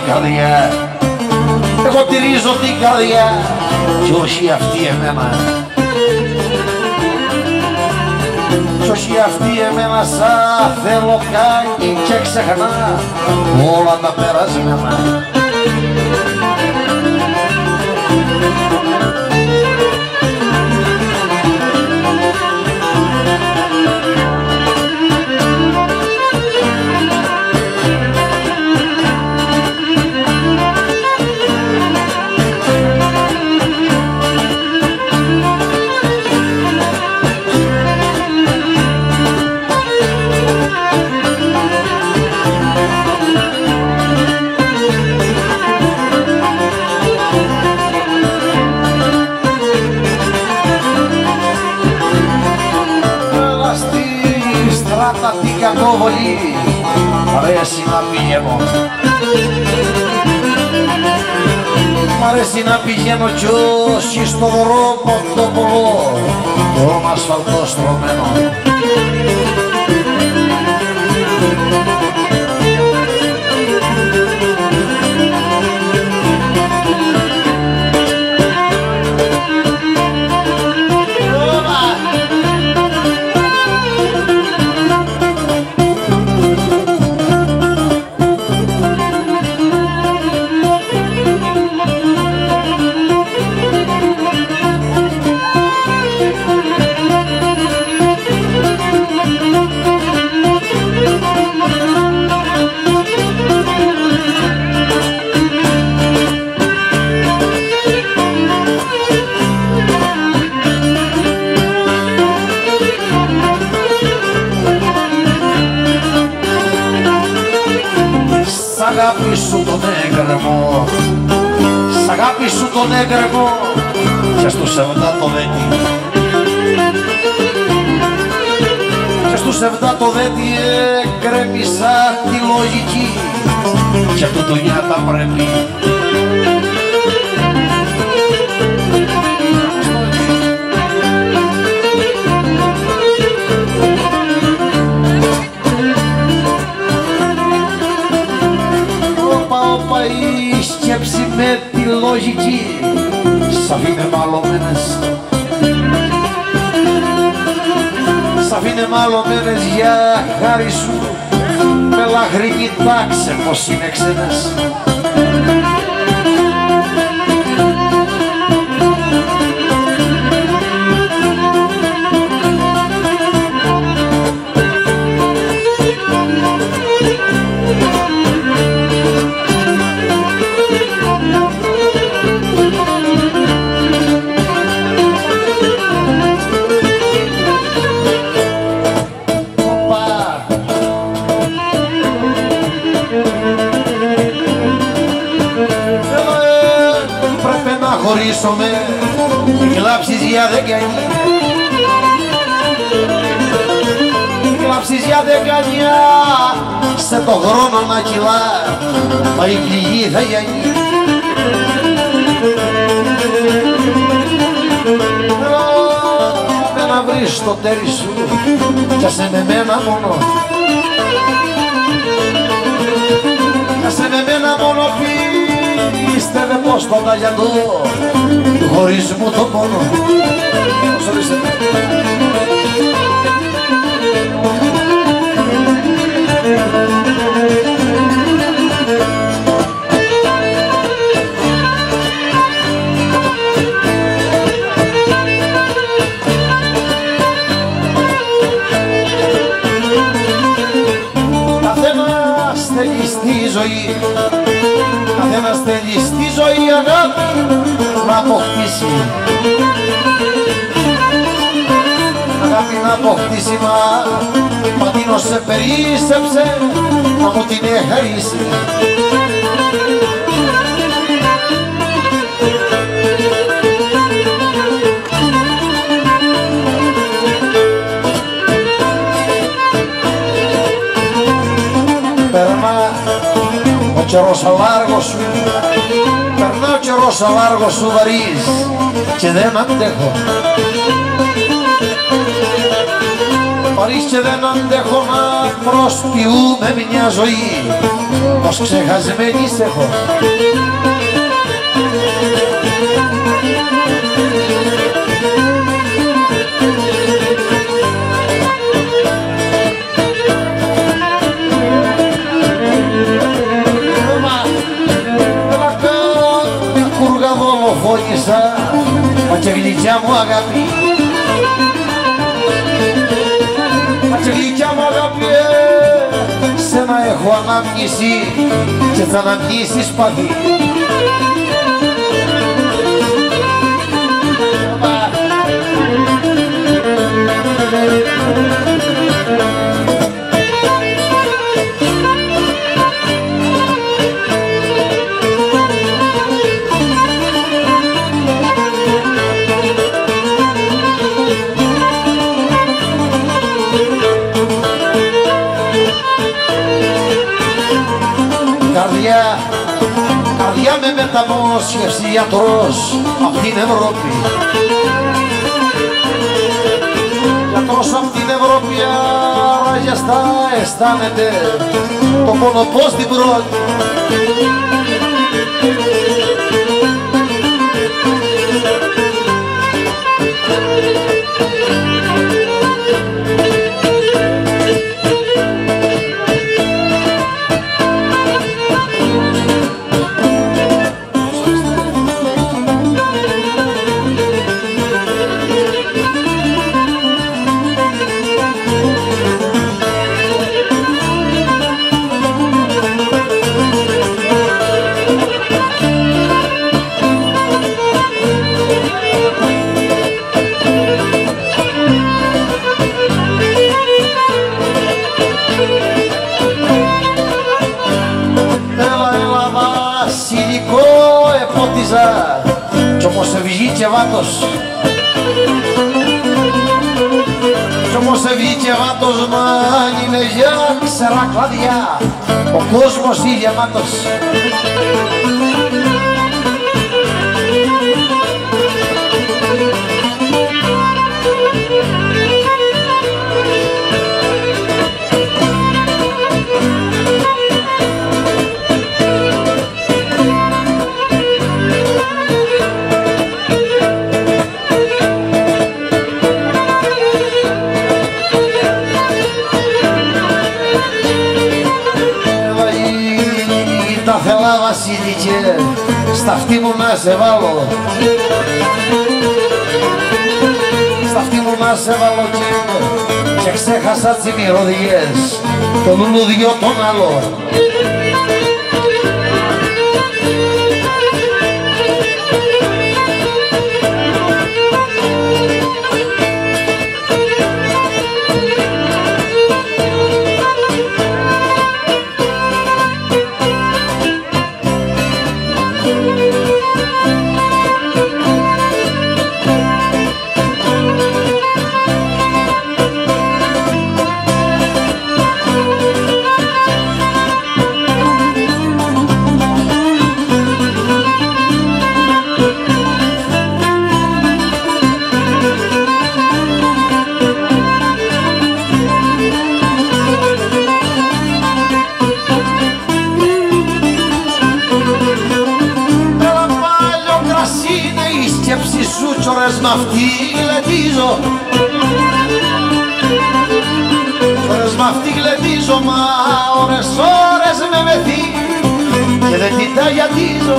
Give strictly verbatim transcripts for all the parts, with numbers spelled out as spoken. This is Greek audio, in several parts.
καρδιά. Εγώ τηρίζω την καρδιά κι όχι αυτή εμένα. Κι όχι αυτή εμένα σαν θέλω κάνει και ξεχνά όλα τα περασμένα. Την κακοβολή μ' αρέσει να πηγαίνω. Μ' αρέσει να πηγαίνω κι όσοι στον δρόμο το πολλό δρόμο ασφαλτό στρωμένο. Σ' αγάπη σου τον έγκρεμο, σ' αγάπη σου τον έγκρεμο και στους εβδά το δέτη. Και στους εβδά το δέτη έγκρεμισα τη λογική και του δουλειά τα πρέπει. Η σκέψη με τη λογική σ' αφήνε μαλωμένες, σ' αφήνε μαλωμένες για χάρη σου με λαχρή κοιτάξε πως είναι ξένες. Χωρίσομαι, κλάψεις για δεκαεννιά, κλάψεις για δεκαεννιά, σε το χρόνο να κυλά, μα η πληγή θα γιανεί. Με να βρεις το τέρι σου, κι άσε με μένα μόνο, κι άσε με μένα μόνο πίστευε πως το ταγιαντό του χωρισμού το πόνο. Καθένας θέλει στη ζωή, καθένας θέλει στη ζωή αγάπη να αποκτήσει, αγάπη να αποκτήσει, μα πατίνος σε περίσσεψε να μου την εχαρίσει. Περνά ο καιρός αλάργος σου, περνά ο καιρός αλάργος σου βαρύς και δεν αντέχω. Παρίσσε δεν αντέχω να προσποιούμε μια ζωή πως ξεχασμένη σε έχω. Μια κούργα δολοφόνησα, μα και γλυκιά μου αγάπη. Μα και γλυκιά μου αγάπη, σένα έχω αναμνήσει και θα αναμνήσεις παδί. Καρδιά, καρδιά με μεταμόσχευση γιατρός απ' την Ευρώπη. Γιατρός απ' την Ευρώπη αραγιαστά αισθάνεται το πόνο πως την πρώτη. Κι όμως βγήκε βάτος, κι όμως βγήκε βάτος, μα είναι για ξερά κλαδιά ο κόσμος ή γεμάτος. Τα θέλα βασίλικε, στα αυτή μου να σε βάλω, στα αυτή μου να σε βάλω και, και ξέχασα τις μυρωδιές, το λουλουδιό τον άλλο. Κι ώρες μ' αυτή γλεντίζω, ώρες μ' αυτή γλεντίζω, μα ώρες ώρες με μεθύ και δεν την ταγιατίζω.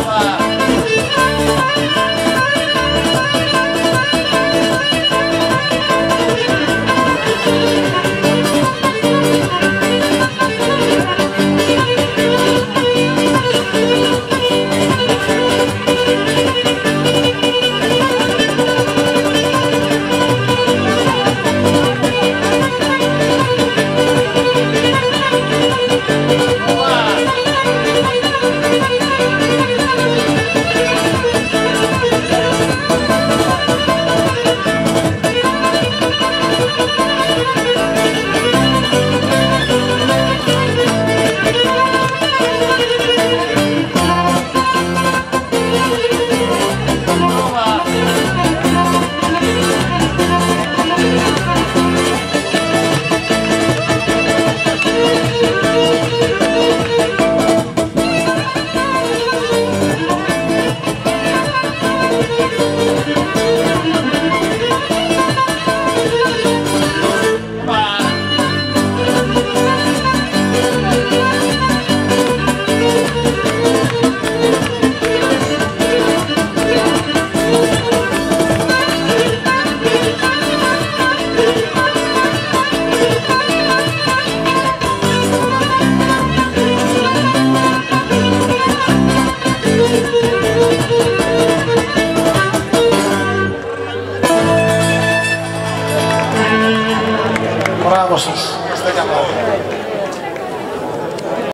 Μπράβο σας.